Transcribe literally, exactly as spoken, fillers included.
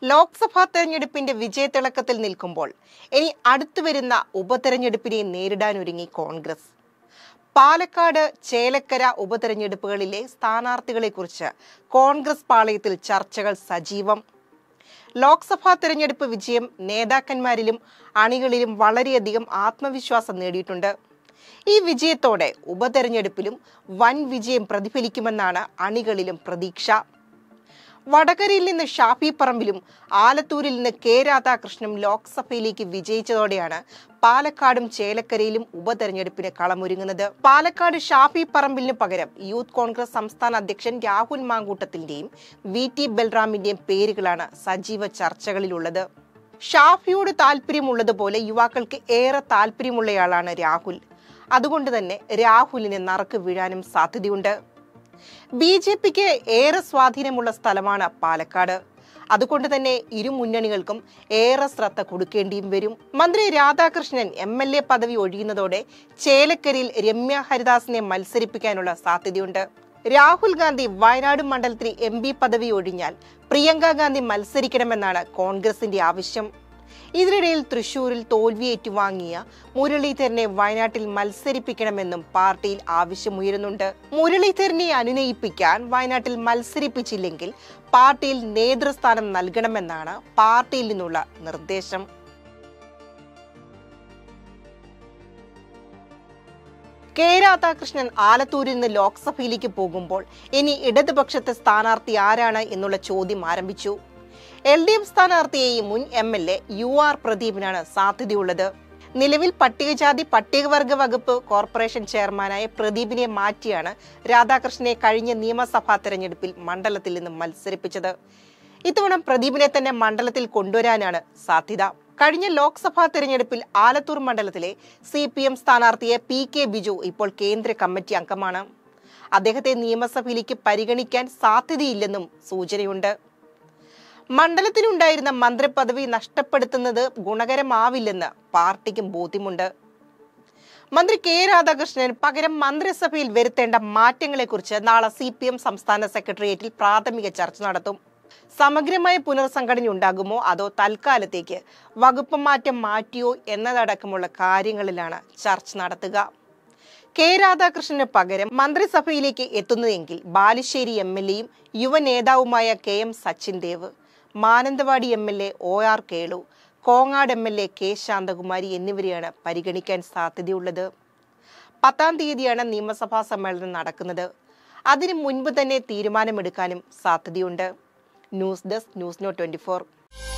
ലോക്സഭാ തെരഞ്ഞെടുപ്പിന്റെ വിജയത്തിളക്കത്തിൽ നിൽക്കുമ്പോൾ ഇനി അടുത്തുവരുന്ന ഉപതെരഞ്ഞെടുപ്പിനെ നേരിടാനൊരുങ്ങി കോൺഗ്രസ്. പാലക്കാട്, ചേലക്കര ഉപതെരഞ്ഞെടുപ്പുകളിലെ സ്ഥാനാർത്ഥികളെക്കുറിച്ച് കോൺഗ്രസ് പാളയത്തിൽ ചർച്ചകൾ സജീവം. ലോക്സഭാ തെരഞ്ഞെടുപ്പ് വിജയം നേതാക്കന്മാരിലും അണികളിലും വളരെയധികം ആത്മവിശ്വാസം നേടിയിട്ടുണ്ട്. ഈ വിജയത്തോടെ ഉപതെരഞ്ഞെടുപ്പിലും വൻ വിജയം പ്രതിഫലിക്കുമെന്നാണ് അണികളിലും പ്രതീക്ഷ. വടകരയിൽ നിന്ന് ഷാഫി പറമ്പിലും ആലത്തൂരിൽ നിന്ന് കെ രാധാകൃഷ്ണനും ലോക്സഭയിലേക്ക് വിജയിച്ചതോടെയാണ് പാലക്കാടും ചേലക്കരയിലും ഉപതെരഞ്ഞെടുപ്പിന് കളമൊരുങ്ങുന്നത്. പാലക്കാട് ഷാഫി പറമ്പിലിന് പകരം യൂത്ത് കോൺഗ്രസ് സംസ്ഥാന അധ്യക്ഷൻ രാഹുൽ മാങ്കൂട്ടത്തിന്റെയും വി ടി ബൽറാമിന്റെയും പേരുകളാണ് സജീവ ചർച്ചകളിലുള്ളത്. ഷാഫിയോട് താല്പര്യമുള്ളതുപോലെ യുവാക്കൾക്ക് ഏറെ താല്പര്യമുള്ളയാളാണ് രാഹുൽ. അതുകൊണ്ട് തന്നെ രാഹുലിന് നറുക്ക് വീഴാനും സാധ്യതയുണ്ട്. ബി ജെ പിക്ക് ഏറെ സ്വാധീനമുള്ള സ്ഥലമാണ് പാലക്കാട്. അതുകൊണ്ട് തന്നെ ഇരു മുന്നണികൾക്കും ഏറെ ശ്രദ്ധ കൊടുക്കേണ്ടിയും വരും. മന്ത്രി രാധാകൃഷ്ണൻ എം എൽ എ പദവി ഒഴിയുന്നതോടെ ചേലക്കരയിൽ രമ്യ ഹരിദാസിനെ മത്സരിപ്പിക്കാനുള്ള സാധ്യതയുണ്ട്. രാഹുൽ ഗാന്ധി വയനാട് മണ്ഡലത്തിൽ എം പി പദവി ഒഴിഞ്ഞാൽ പ്രിയങ്ക ഗാന്ധി മത്സരിക്കണമെന്നാണ് കോൺഗ്രസിന്റെ ആവശ്യം. ഇതിനിടയിൽ തൃശൂരിൽ തോൽവി ഏറ്റുവാങ്ങിയ മുരളീധരനെ വയനാട്ടിൽ മത്സരിപ്പിക്കണമെന്നും പാർട്ടിയിൽ ആവശ്യമുയരുന്നുണ്ട്. മുരളീധരനെ അനുനയിപ്പിക്കാൻ വയനാട്ടിൽ മത്സരിപ്പിച്ചില്ലെങ്കിൽ പാർട്ടിയിൽ നേതൃസ്ഥാനം നൽകണമെന്നാണ് പാർട്ടിയിൽ നിന്നുള്ള നിർദ്ദേശം. കെ രാധാകൃഷ്ണൻ ആലത്തൂരിൽ നിന്ന് ലോക്സഭയിലേക്ക് പോകുമ്പോൾ ഇനി ഇടതുപക്ഷത്തെ സ്ഥാനാർത്ഥി ആരാണ് എന്നുള്ള ചോദ്യം ആരംഭിച്ചു. എൽ ഡി എഫ് സ്ഥാനാർത്ഥിയെയും മുൻ M L A U R പ്രദീപിനാണ് സാധ്യതയുള്ളത്. നിലവിൽ പട്ടികജാതി പട്ടികവർഗ വകുപ്പ് കോർപ്പറേഷൻ ചെയർമാനായ പ്രദീപിനെ മാറ്റിയാണ് രാധാകൃഷ്ണനെ കഴിഞ്ഞ നിയമസഭാ തെരഞ്ഞെടുപ്പിൽ മണ്ഡലത്തിൽ നിന്ന് മത്സരിപ്പിച്ചത്. ഇത്തവണ പ്രദീപിനെ തന്നെ മണ്ഡലത്തിൽ കൊണ്ടുവരാനാണ് സാധ്യത. കഴിഞ്ഞ ലോക്സഭാ തെരഞ്ഞെടുപ്പിൽ ആലത്തൂർ മണ്ഡലത്തിലെ സി പി എം സ്ഥാനാർത്ഥിയെ പി കെ ബിജു ഇപ്പോൾ കേന്ദ്ര കമ്മിറ്റി അംഗമാണ്. അദ്ദേഹത്തെ നിയമസഭയിലേക്ക് പരിഗണിക്കാൻ സാധ്യതയില്ലെന്നും സൂചനയുണ്ട്. മണ്ഡലത്തിലുണ്ടായിരുന്ന മന്ത്രിപദവി നഷ്ടപ്പെടുത്തുന്നത് ഗുണകരമാവില്ലെന്ന് പാർട്ടിക്കും ബോധ്യമുണ്ട്. മന്ത്രി കെ രാധാകൃഷ്ണൻ പകരം മന്ത്രിസഭയിൽ വരുത്തേണ്ട മാറ്റങ്ങളെക്കുറിച്ച് നാളെ സി പി എം സംസ്ഥാന സെക്രട്ടേറിയറ്റിൽ പ്രാഥമിക ചർച്ച നടത്തും. സമഗ്രമായ പുനർസംഘടന ഉണ്ടാകുമോ അതോ തൽക്കാലത്തേക്ക് വകുപ്പ് മാറ്റം മാറ്റിയോ എന്നതടക്കമുള്ള കാര്യങ്ങളിലാണ് ചർച്ച നടത്തുക. കെ രാധാകൃഷ്ണന് പകരം മന്ത്രിസഭയിലേക്ക് എത്തുന്നതെങ്കിൽ ബാലുശ്ശേരി എം എൽ എയും യുവ നേതാവുമായ K M Sachin Dev, Mananthavady M L A O R Kelu, Kongad M L A K Shanthakumari എന്നിവരെയാണ് പരിഗണിക്കാൻ സാധ്യതയുള്ളത്. പത്താം തീയതിയാണ് നിയമസഭാ സമ്മേളനം നടക്കുന്നത്. അതിനു മുൻപ് തന്നെ തീരുമാനമെടുക്കാനും സാധ്യതയുണ്ട്. News desk news no twenty four.